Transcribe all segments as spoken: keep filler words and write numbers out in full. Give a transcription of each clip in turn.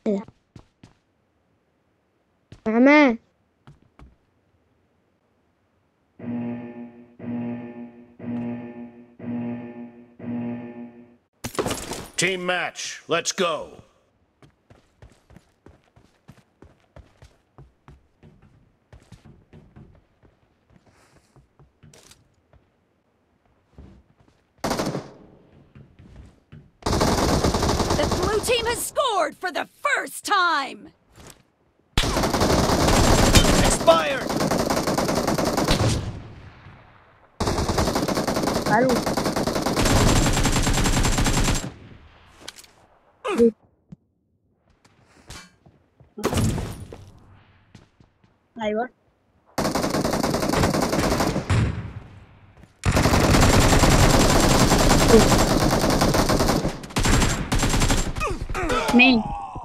عماه. Team match, let's go. The blue team has scored for the first time! Expired! الو. ايوه. مين؟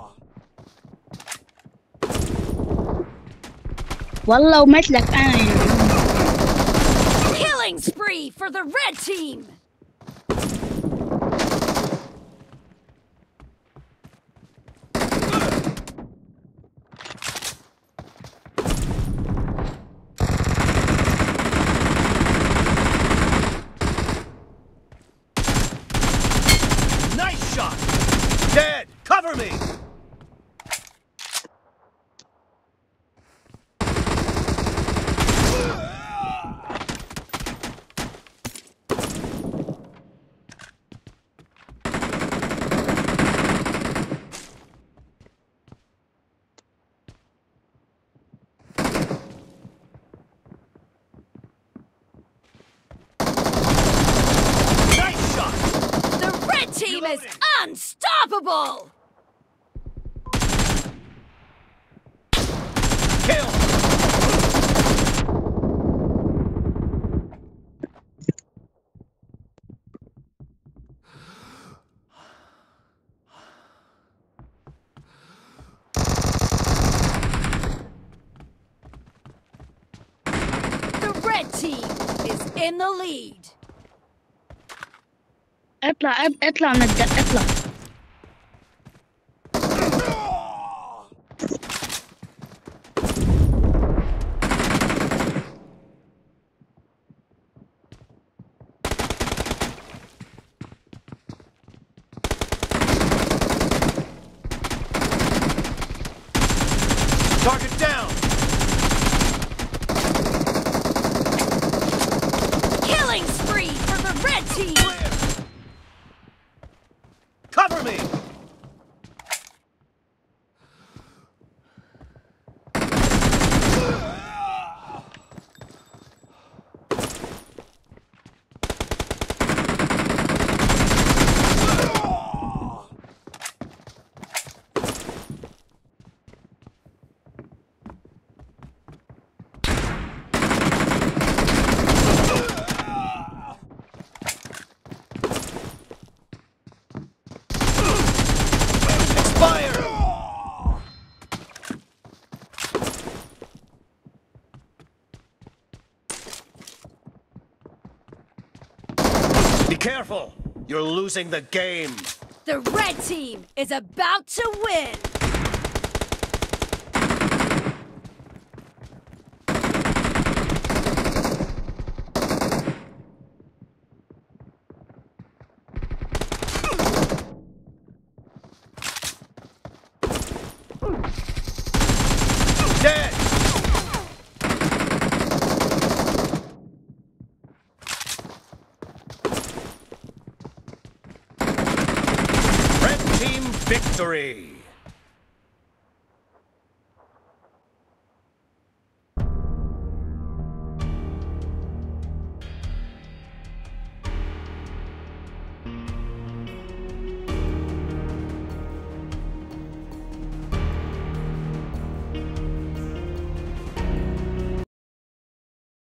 والله ومت لك انا يعني. Killing spree for the red team! Nice shot! Dead! Cover me! Nice shot! The red team is unstoppable! Kill! The red team is in the lead. اطلع اطلع من الد... اطلع. Target down! Killing spree for the red team! Clear! Cover me! Expired! Be careful! You're losing the game! The red team is about to win! Dead! Red team victory!